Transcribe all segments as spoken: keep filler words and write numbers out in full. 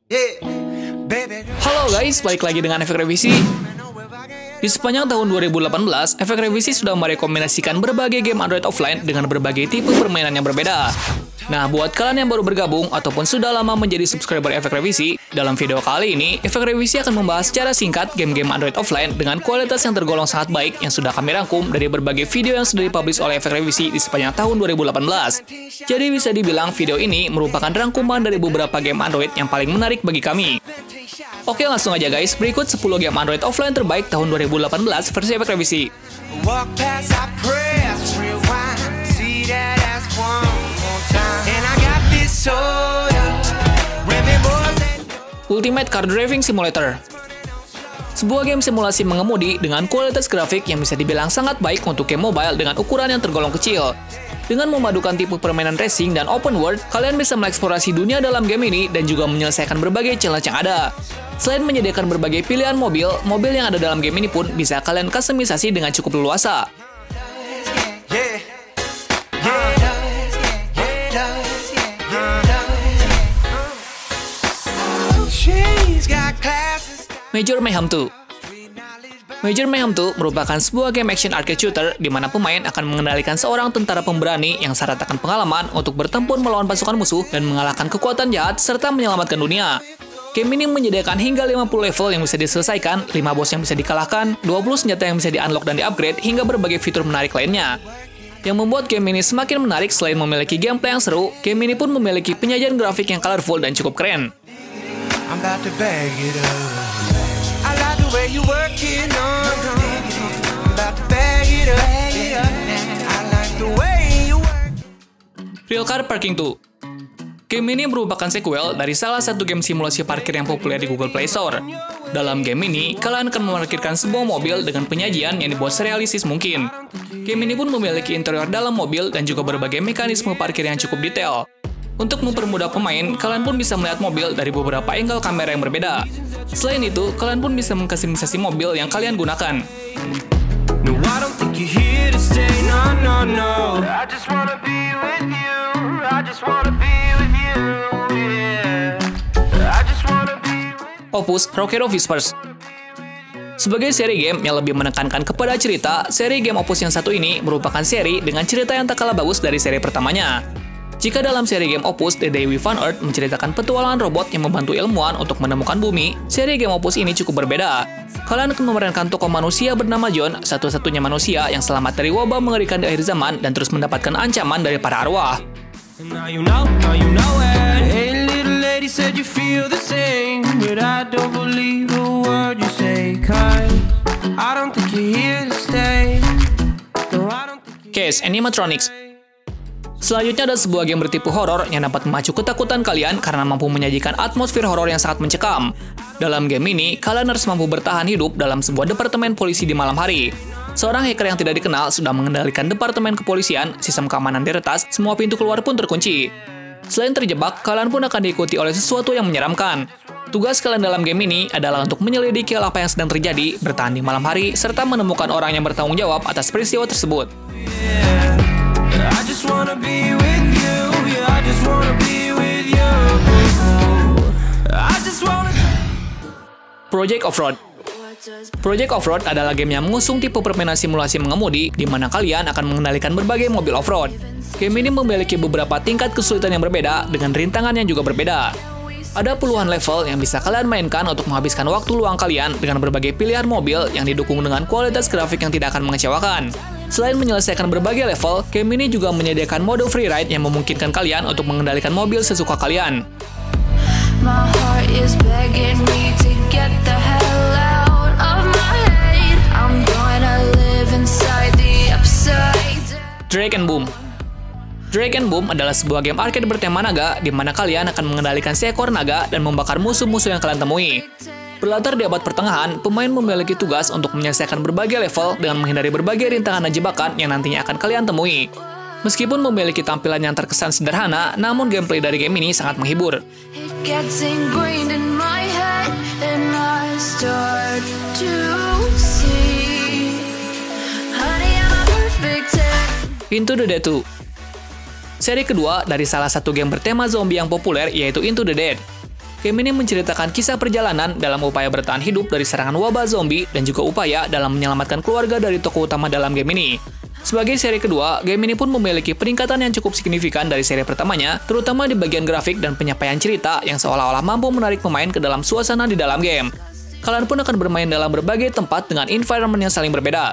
Halo guys, balik lagi dengan Efek Revisi. Di sepanjang tahun dua ribu delapan belas, Efek Revisi sudah merekomendasikan berbagai game Android offline dengan berbagai tipe permainan yang berbeda. Nah, buat kalian yang baru bergabung ataupun sudah lama menjadi subscriber Efek Revisi, dalam video kali ini, Efek Revisi akan membahas secara singkat game-game Android offline dengan kualitas yang tergolong sangat baik yang sudah kami rangkum dari berbagai video yang sudah dipublish oleh Efek Revisi di sepanjang tahun dua ribu delapan belas. Jadi bisa dibilang video ini merupakan rangkuman dari beberapa game Android yang paling menarik bagi kami. Oke, langsung aja guys, berikut sepuluh game Android offline terbaik tahun dua ribu delapan belas versi Efek Revisi. Ultimate Car Driving Simulator. Sebuah game simulasi mengemudi dengan kualitas grafik yang bisa dibilang sangat baik untuk game mobile dengan ukuran yang tergolong kecil. Dengan memadukan tipe permainan racing dan open world, kalian bisa mengeksplorasi dunia dalam game ini dan juga menyelesaikan berbagai challenge yang ada. Selain menyediakan berbagai pilihan mobil, mobil yang ada dalam game ini pun bisa kalian kustomisasi dengan cukup leluasa. Major Mayhem dua. Major Mayhem dua merupakan sebuah game action arcade shooter di mana pemain akan mengendalikan seorang tentara pemberani yang syarat akan pengalaman untuk bertempur melawan pasukan musuh dan mengalahkan kekuatan jahat serta menyelamatkan dunia. Game ini menyediakan hingga lima puluh level yang bisa diselesaikan, lima boss yang bisa dikalahkan, dua puluh senjata yang bisa di-unlock dan di-upgrade, hingga berbagai fitur menarik lainnya. Yang membuat game ini semakin menarik selain memiliki gameplay yang seru, game ini pun memiliki penyajian grafik yang colorful dan cukup keren. I'm about to bag it up. I like the way you work it on. I'm about to bag it up. I like the way you work. Real Car Parking dua. Game ini merupakan sequel dari salah satu game simulasi parkir yang populer di Google Play Store. Dalam game ini, kalian akan memarkirkan sebuah mobil dengan penyajian yang dibuat serealistis mungkin. Game ini pun memiliki interior dalam mobil dan juga berbagai mekanisme parkir yang cukup detail. Untuk mempermudah pemain, kalian pun bisa melihat mobil dari beberapa angle kamera yang berbeda. Selain itu, kalian pun bisa mengkustomisasi mobil yang kalian gunakan. Opus Rockero Whispers. Sebagai seri game yang lebih menekankan kepada cerita, seri game Opus yang satu ini merupakan seri dengan cerita yang tak kalah bagus dari seri pertamanya. Jika dalam seri game Opus The Day We Found Earth menceritakan petualangan robot yang membantu ilmuwan untuk menemukan bumi, seri game Opus ini cukup berbeda. Kalian akan memerankan tokoh manusia bernama John, satu-satunya manusia yang selamat dari wabah mengerikan di akhir zaman dan terus mendapatkan ancaman dari para arwah. Case Animatronics. Selanjutnya ada sebuah game bertipe horor yang dapat memacu ketakutan kalian karena mampu menyajikan atmosfer horor yang sangat mencekam. Dalam game ini, kalian harus mampu bertahan hidup dalam sebuah departemen polisi di malam hari. Seorang hacker yang tidak dikenal sudah mengendalikan departemen kepolisian, sistem keamanan diretas, semua pintu keluar pun terkunci. Selain terjebak, kalian pun akan diikuti oleh sesuatu yang menyeramkan. Tugas kalian dalam game ini adalah untuk menyelidiki apa yang sedang terjadi, bertahan di malam hari, serta menemukan orang yang bertanggung jawab atas peristiwa tersebut. Project Off-Road. Project Off-Road adalah game yang mengusung tipe permainan simulasi mengemudi di mana kalian akan mengendalikan berbagai mobil off-road. Game ini memiliki beberapa tingkat kesulitan yang berbeda dengan rintangan yang juga berbeda. Ada puluhan level yang bisa kalian mainkan untuk menghabiskan waktu luang kalian dengan berbagai pilihan mobil yang didukung dengan kualitas grafik yang tidak akan mengecewakan. Selain menyelesaikan berbagai level, game ini juga menyediakan mode free ride yang memungkinkan kalian untuk mengendalikan mobil sesuka kalian. Drake and Boom. Drake and Boom adalah sebuah game arcade bertema naga di mana kalian akan mengendalikan seekor naga dan membakar musuh-musuh yang kalian temui. Berlatar di abad pertengahan, pemain memiliki tugas untuk menyelesaikan berbagai level dengan menghindari berbagai rintangan dan jebakan yang nantinya akan kalian temui. Meskipun memiliki tampilan yang terkesan sederhana, namun gameplay dari game ini sangat menghibur. Into the Dead dua. Seri kedua dari salah satu game bertema zombie yang populer yaitu Into the Dead. Game ini menceritakan kisah perjalanan dalam upaya bertahan hidup dari serangan wabah zombie dan juga upaya dalam menyelamatkan keluarga dari tokoh utama dalam game ini. Sebagai seri kedua, game ini pun memiliki peningkatan yang cukup signifikan dari seri pertamanya, terutama di bagian grafik dan penyampaian cerita yang seolah-olah mampu menarik pemain ke dalam suasana di dalam game. Kalian pun akan bermain dalam berbagai tempat dengan environment yang saling berbeda.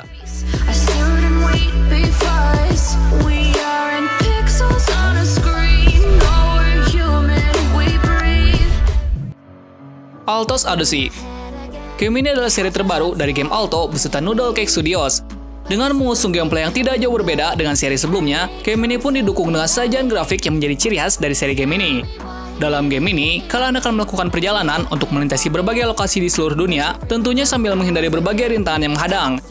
Alto's Odyssey. Game ini adalah seri terbaru dari game Alto beserta Noodle Cake Studios. Dengan mengusung gameplay yang tidak jauh berbeda dengan seri sebelumnya, game ini pun didukung dengan sajian grafik yang menjadi ciri khas dari seri game ini. Dalam game ini, kalian akan melakukan perjalanan untuk melintasi berbagai lokasi di seluruh dunia, tentunya sambil menghindari berbagai rintangan yang menghadang.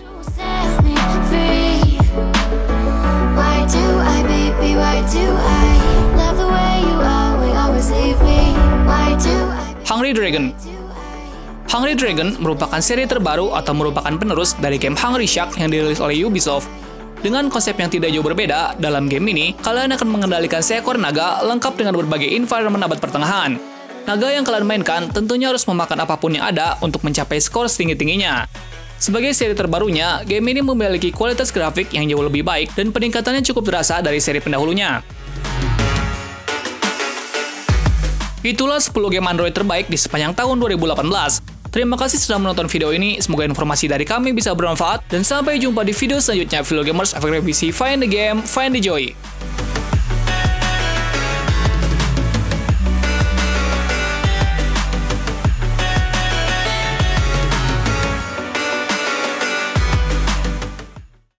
Hungry Dragon. Hungry Dragon merupakan seri terbaru atau merupakan penerus dari game Hungry Shark yang dirilis oleh Ubisoft. Dengan konsep yang tidak jauh berbeda, dalam game ini, kalian akan mengendalikan seekor naga lengkap dengan berbagai environment abad pertengahan. Naga yang kalian mainkan tentunya harus memakan apapun yang ada untuk mencapai skor setinggi-tingginya. Sebagai seri terbarunya, game ini memiliki kualitas grafik yang jauh lebih baik dan peningkatannya cukup terasa dari seri pendahulunya. Itulah sepuluh game Android terbaik di sepanjang tahun dua ribu delapan belas. Terima kasih sudah menonton video ini, semoga informasi dari kami bisa bermanfaat, dan sampai jumpa di video selanjutnya. Fellow Gamers, Efek Revisi, Find the Game, Find the Joy.